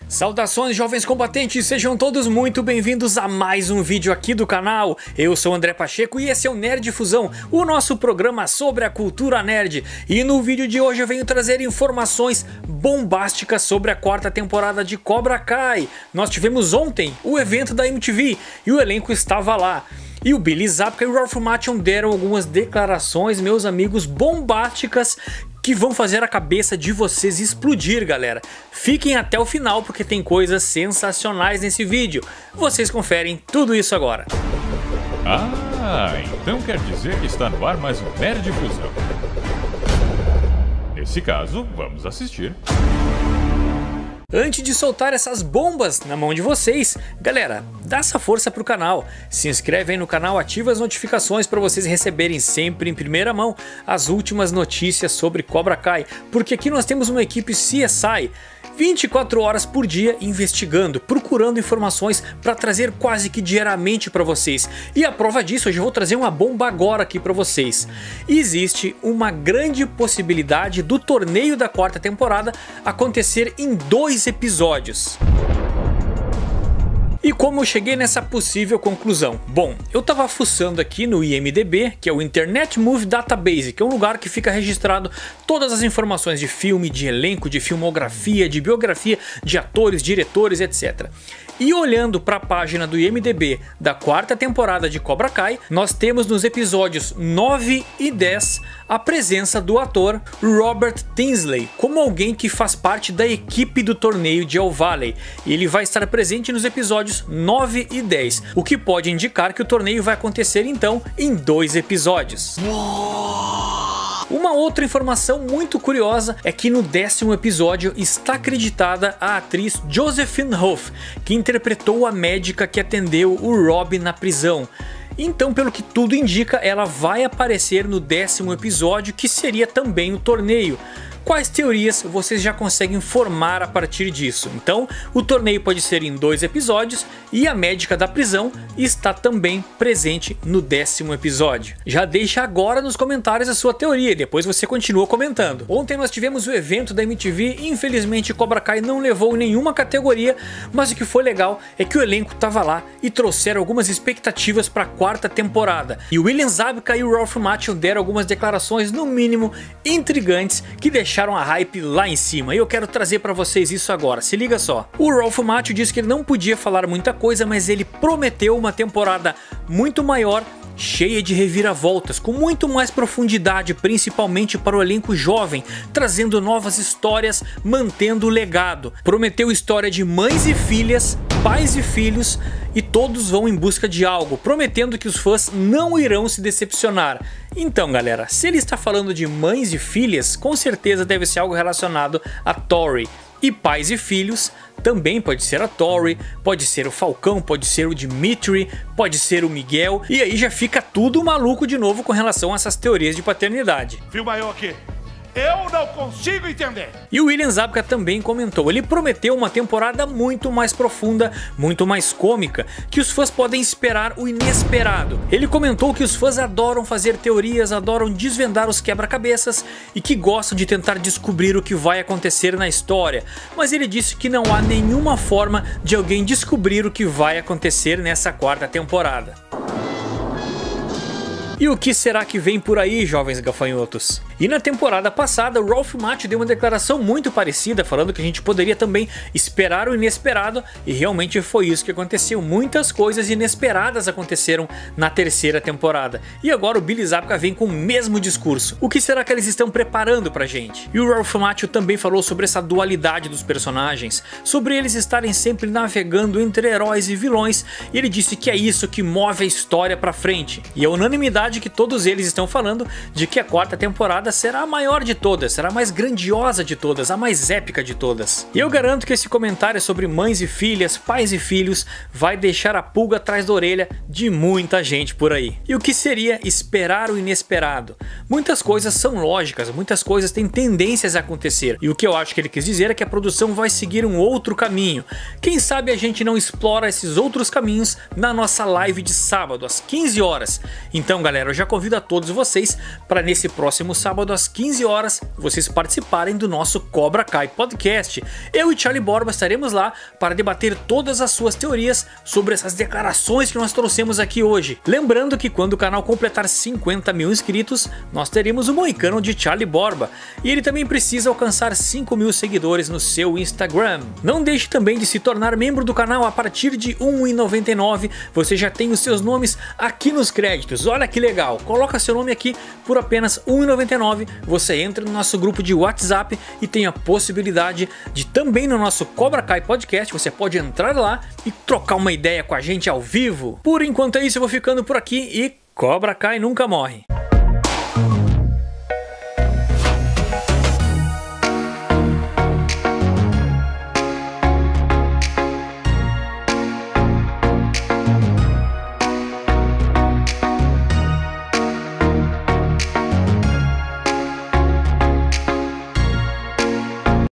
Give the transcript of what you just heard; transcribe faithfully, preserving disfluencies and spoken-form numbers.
Saudações, jovens combatentes, sejam todos muito bem-vindos a mais um vídeo aqui do canal. Eu sou o André Pacheco e esse é o Nerd Fusão, o nosso programa sobre a cultura nerd. E no vídeo de hoje eu venho trazer informações bombásticas sobre a quarta temporada de Cobra Kai. Nós tivemos ontem o evento da M T V e o elenco estava lá. E o Billy Zabka e o Ralph Macchio deram algumas declarações, meus amigos, bombásticas, que vão fazer a cabeça de vocês explodir, galera. Fiquem até o final porque tem coisas sensacionais nesse vídeo. Vocês conferem tudo isso agora. Ah, então quer dizer que está no ar mais um Nerd Fusão. Nesse caso, vamos assistir. Antes de soltar essas bombas na mão de vocês, galera, dá essa força pro canal. Se inscreve aí no canal, ativa as notificações para vocês receberem sempre em primeira mão as últimas notícias sobre Cobra Kai, porque aqui nós temos uma equipe C S I vinte e quatro horas por dia investigando, procurando informações para trazer quase que diariamente para vocês. E a prova disso, hoje eu vou trazer uma bomba agora aqui para vocês. Existe uma grande possibilidade do torneio da quarta temporada acontecer em dois episódios. E como eu cheguei nessa possível conclusão? Bom, eu tava fuçando aqui no I M D B, que é o Internet Movie Database, que é um lugar que fica registrado todas as informações de filme, de elenco, de filmografia, de biografia, de atores, diretores, etcétera. E olhando para a página do I M D B da quarta temporada de Cobra Kai, nós temos nos episódios nove e dez a presença do ator Robert Tinsley como alguém que faz parte da equipe do torneio de El Valley. Ele vai estar presente nos episódios nove e dez, o que pode indicar que o torneio vai acontecer então em dois episódios. Uma outra informação muito curiosa é que no décimo episódio está acreditada a atriz Josephine Hoff, que interpretou a médica que atendeu o Rob na prisão. Então, pelo que tudo indica, ela vai aparecer no décimo episódio, que seria também o torneio. Quais teorias vocês já conseguem formar a partir disso? Então, o torneio pode ser em dois episódios e a médica da prisão está também presente no décimo episódio. Já deixa agora nos comentários a sua teoria e depois você continua comentando. Ontem nós tivemos o evento da M T V e infelizmente Cobra Kai não levou nenhuma categoria, mas o que foi legal é que o elenco estava lá e trouxeram algumas expectativas para a quarta temporada. E o William Zabka e o Ralph Macchio deram algumas declarações no mínimo intrigantes que deixaram a hype lá em cima, e eu quero trazer para vocês isso agora, se liga só. O Ralph Macchio disse que ele não podia falar muita coisa, mas ele prometeu uma temporada muito maior, cheia de reviravoltas, com muito mais profundidade, principalmente para o elenco jovem, trazendo novas histórias, mantendo o legado. Prometeu história de mães e filhas, pais e filhos, e todos vão em busca de algo, prometendo que os fãs não irão se decepcionar. Então galera, se ele está falando de mães e filhas, com certeza deve ser algo relacionado a Tori. E pais e filhos também pode ser a Tori, pode ser o Falcão, pode ser o Dimitri, pode ser o Miguel. E aí já fica tudo maluco de novo com relação a essas teorias de paternidade. Filma eu aqui. Eu não consigo entender. E o William Zabka também comentou, ele prometeu uma temporada muito mais profunda, muito mais cômica, que os fãs podem esperar o inesperado. Ele comentou que os fãs adoram fazer teorias, adoram desvendar os quebra-cabeças e que gostam de tentar descobrir o que vai acontecer na história, mas ele disse que não há nenhuma forma de alguém descobrir o que vai acontecer nessa quarta temporada. E o que será que vem por aí, jovens gafanhotos? E na temporada passada, o Ralph Macchio deu uma declaração muito parecida, falando que a gente poderia também esperar o inesperado, e realmente foi isso que aconteceu. Muitas coisas inesperadas aconteceram na terceira temporada. E agora o Billy Zabka vem com o mesmo discurso. O que será que eles estão preparando pra gente? E o Ralph Macchio também falou sobre essa dualidade dos personagens, sobre eles estarem sempre navegando entre heróis e vilões, e ele disse que é isso que move a história pra frente. E a unanimidade que todos eles estão falando de que a quarta temporada será a maior de todas, será a mais grandiosa de todas, a mais épica de todas. E eu garanto que esse comentário sobre mães e filhas, pais e filhos vai deixar a pulga atrás da orelha de muita gente por aí. E o que seria esperar o inesperado? Muitas coisas são lógicas, muitas coisas têm tendências a acontecer, e o que eu acho que ele quis dizer é que a produção vai seguir um outro caminho. Quem sabe a gente não explora esses outros caminhos na nossa live de sábado às quinze horas. Então galera, eu já convido a todos vocês para nesse próximo sábado sábado às quinze horas, vocês participarem do nosso Cobra Kai Podcast. Eu e Charlie Borba estaremos lá para debater todas as suas teorias sobre essas declarações que nós trouxemos aqui hoje. Lembrando que quando o canal completar cinquenta mil inscritos, nós teremos o Moicano de Charlie Borba. E ele também precisa alcançar cinco mil seguidores no seu Instagram. Não deixe também de se tornar membro do canal a partir de um real e noventa e nove centavos. Você já tem os seus nomes aqui nos créditos. Olha que legal. Coloca seu nome aqui por apenas um real e noventa e nove centavos. Você entra no nosso grupo de WhatsApp e tem a possibilidade de também no nosso Cobra Kai Podcast. Você pode entrar lá e trocar uma ideia com a gente ao vivo. Por enquanto é isso, eu vou ficando por aqui e Cobra Kai nunca morre.